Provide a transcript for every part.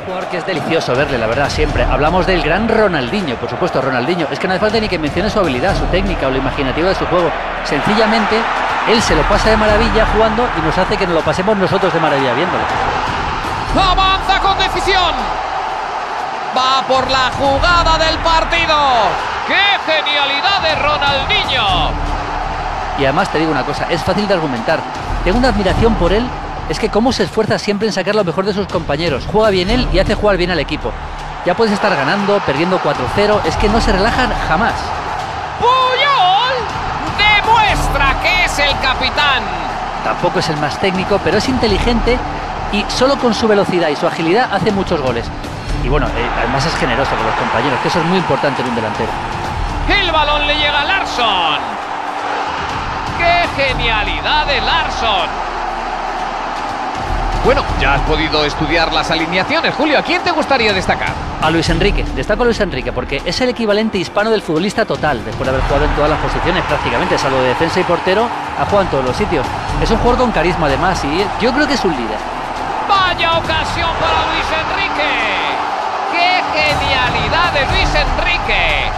jugador que es delicioso verle, la verdad, siempre. Hablamos del gran Ronaldinho, por supuesto, Ronaldinho. Es que no hace falta ni que mencione su habilidad, su técnica o lo imaginativo de su juego. Sencillamente, él se lo pasa de maravilla jugando y nos hace que nos lo pasemos nosotros de maravilla viéndolo. ¡Avanza con decisión! ¡Va por la jugada del partido! ¡Qué genialidad de Ronaldinho! Y además te digo una cosa, es fácil de argumentar. Tengo una admiración por él. Es que cómo se esfuerza siempre en sacar lo mejor de sus compañeros. Juega bien él y hace jugar bien al equipo. Ya puedes estar ganando, perdiendo 4-0. Es que no se relajan jamás. ¡Puyol! ¡Demuestra que es el capitán! Tampoco es el más técnico, pero es inteligente y solo con su velocidad y su agilidad hace muchos goles. Y bueno, además es generoso con los compañeros, que eso es muy importante en un delantero. El balón le llega a Larsson. ¡Qué genialidad de Larsson! Bueno, ya has podido estudiar las alineaciones, Julio. ¿A quién te gustaría destacar? A Luis Enrique. Destaco a Luis Enrique porque es el equivalente hispano del futbolista total. Después de haber jugado en todas las posiciones prácticamente, salvo de defensa y portero, ha jugado en todos los sitios. Es un jugador con carisma además y yo creo que es un líder. ¡Vaya ocasión para Luis Enrique! ¡Qué genialidad de Luis Enrique!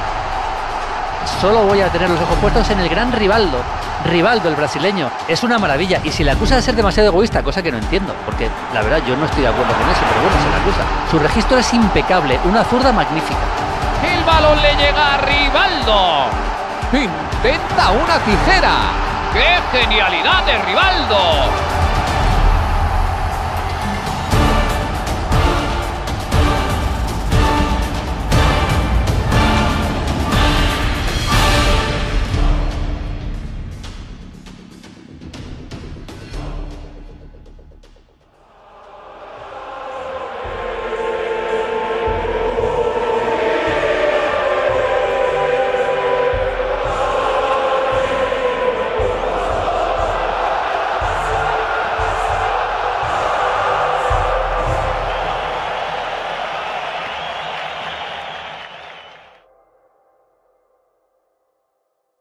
Solo voy a tener los ojos puestos en el gran Rivaldo. Rivaldo, el brasileño, es una maravilla y se le acusa de ser demasiado egoísta, cosa que no entiendo, porque la verdad yo no estoy de acuerdo con eso, pero bueno, se le acusa. Su registro es impecable, una zurda magnífica. El balón le llega a Rivaldo. Intenta una tijera. ¡Qué genialidad de Rivaldo!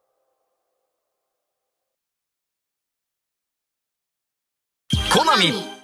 Konami